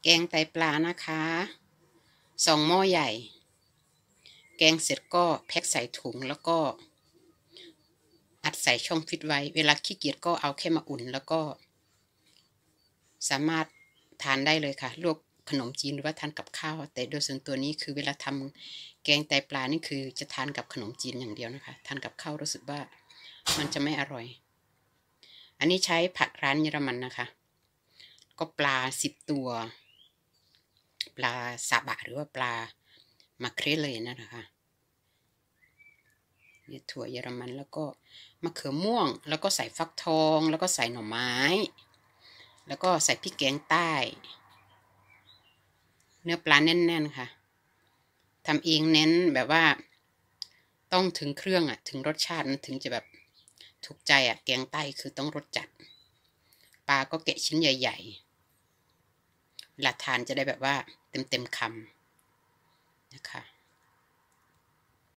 แกงไตปลานะคะ2 หม้อใหญ่แกงเสร็จก็แพ็คใส่ถุงแล้วก็อัดใส่ช่องฟิตไว้เวลาขี้เกียจก็เอาแค่มาอุ่นแล้วก็สามารถทานได้เลยค่ะลวกขนมจีนหรือว่าทานกับข้าวแต่โดยส่วนตัวนี้คือเวลาทำแกงไตปลานี่คือจะทานกับขนมจีนอย่างเดียวนะคะทานกับข้าวรู้สึกว่ามันจะไม่อร่อยอันนี้ใช้ผักร้านเยอรมันนะคะก็ปลา10 ตัวปลาซาบะหรือว่าปลามาเครลเลยนะคะนี่ถั่วเยอรมันแล้วก็มะเขือม่วงแล้วก็ใส่ฟักทองแล้วก็ใส่หน่อไม้แล้วก็ใส่พริกแกงใต้เนื้อปลาแน่นๆค่ะทำเองเน้นแบบว่าต้องถึงเครื่องอ่ะถึงรสชาติมันถึงจะแบบถูกใจอ่ะแกงใต้คือต้องรสจัดปลาก็แกะชิ้นใหญ่ๆเวลาทานจะได้แบบว่าเต็มคำนะคะ